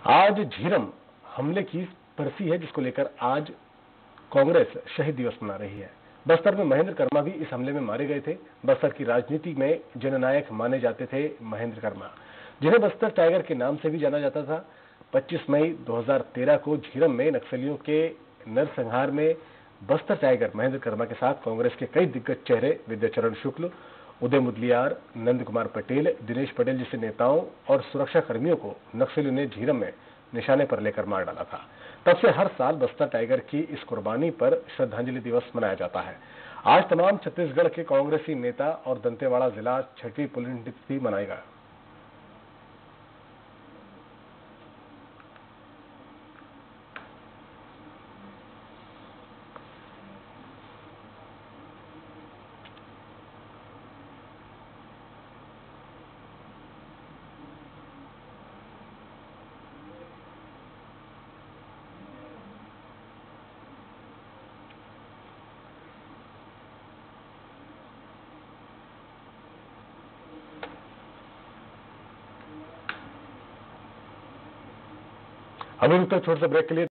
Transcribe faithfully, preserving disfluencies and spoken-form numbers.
आज झीरम हमले की बरसी है, जिसको लेकर आज कांग्रेस शहीद दिवस मना रही है। बस्तर में महेंद्र कर्मा भी इस हमले में मारे गए थे। बस्तर की राजनीति में जननायक माने जाते थे महेंद्र कर्मा, जिन्हें बस्तर टाइगर के नाम से भी जाना जाता था। पच्चीस मई दो हज़ार तेरह को झीरम में नक्सलियों के नरसंहार में बस्तर टाइगर महेंद्र कर्मा के साथ कांग्रेस के कई दिग्गज चेहरे विद्याचरण शुक्ल, उदय मुदलियार, नंद कुमार पटेल, दिनेश पटेल जैसे नेताओं और सुरक्षा कर्मियों को नक्सलियों ने झीरम में निशाने पर लेकर मार डाला था। तब से हर साल बस्तर टाइगर की इस कुर्बानी पर श्रद्धांजलि दिवस मनाया जाता है। आज तमाम छत्तीसगढ़ के कांग्रेसी नेता और दंतेवाड़ा जिला छठी पुण्यतिथि मनाएगा। अभी रुकते छोटे से ब्रेक के लिए।